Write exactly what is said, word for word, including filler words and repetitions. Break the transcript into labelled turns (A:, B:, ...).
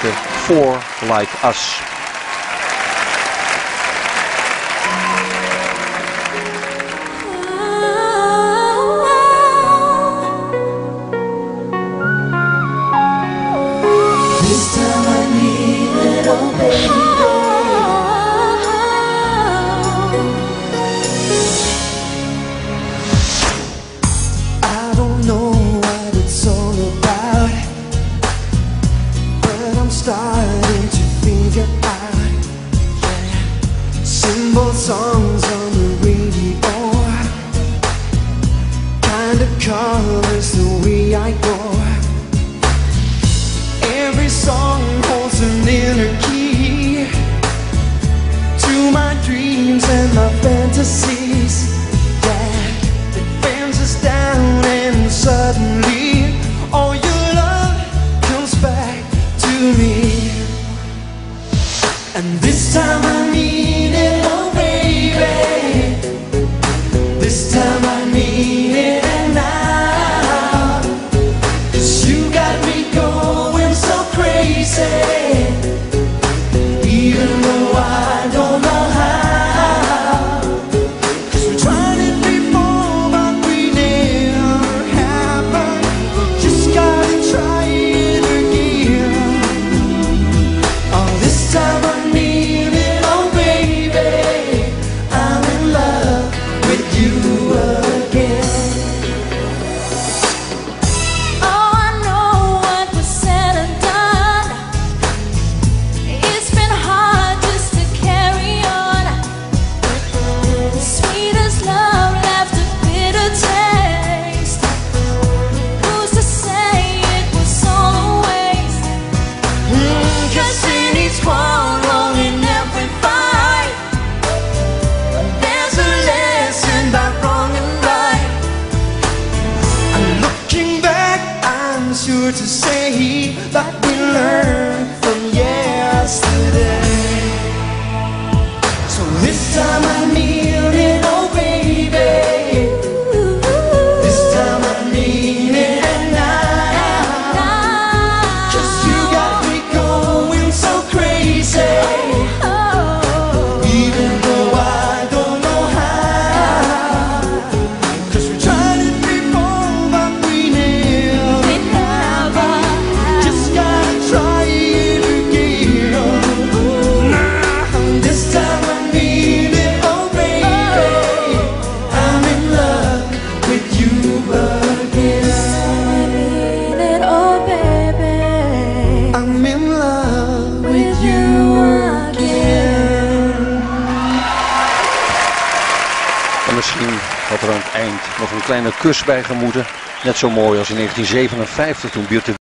A: heette Four Like Us.
B: This time I need it, oh baby. I don't know what it's all about, but I'm starting to figure out. Yeah. Simple songs on the radio kinda colors the way I go. Every song holds an inner key to my dreams and my fantasies. Yeah, it bends us down and suddenly all your love comes back to me. And this time I mean it, oh baby. This time I mean it and now, 'cause you got me going so crazy, even though I don't know how. 'Cause we tried it before but we never happened. We just gotta try it again. Oh, this time I mean it, oh baby. I'm in love with you again. Sure to say that we learned from yesterday. So this time I mean it, oh baby. This time I mean it and now, 'cause you got me going so crazy, even though I don't know how. 'Cause we tried it before but we never. Try it again. Nah, this time I mean it, oh baby. I'm in love with you again. This time I mean it, oh baby. I'm in love with you again.
A: En misschien had er aan het eind nog een kleine kus bij gemoeten. Net zo mooi als in negentien zevenenvijftig toen Birte